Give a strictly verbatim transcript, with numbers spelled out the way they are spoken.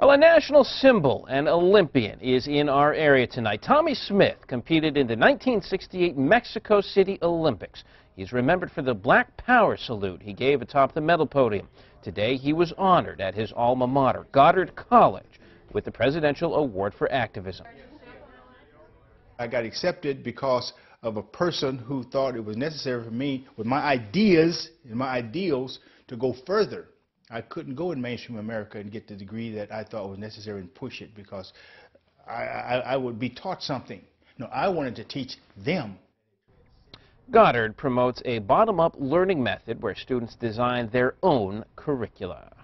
Well, a national symbol, an Olympian, is in our area tonight. Tommie Smith competed in the nineteen sixty-eight Mexico City Olympics. He's remembered for the Black Power salute he gave atop the medal podium. Today, he was honored at his alma mater, Goddard College, with the Presidential Award for Activism. I got accepted because of a person who thought it was necessary for me, with my ideas and my ideals, to go further. I couldn't go in mainstream America and get the degree that I thought was necessary and push it because I, I, I would be taught something. No, I wanted to teach them. Goddard promotes a bottom-up learning method where students design their own curricula.